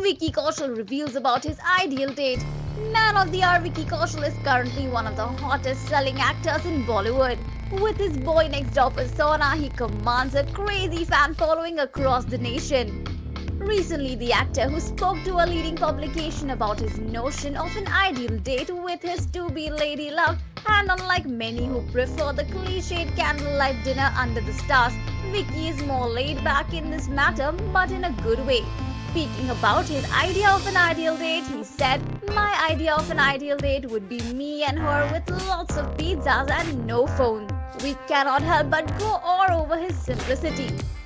Vicky Kaushal reveals about his ideal date. None of the R. Vicky Kaushal is currently one of the hottest selling actors in Bollywood. With his boy next door persona, he commands a crazy fan following across the nation. Recently, the actor who spoke to a leading publication about his notion of an ideal date with his to-be lady love, and unlike many who prefer the cliched candlelight dinner under the stars, Vicky is more laid back in this matter, but in a good way. Speaking about his idea of an ideal date, he said, "My idea of an ideal date would be me and her with lots of pizzas and no phone." We cannot help but go awe over his simplicity.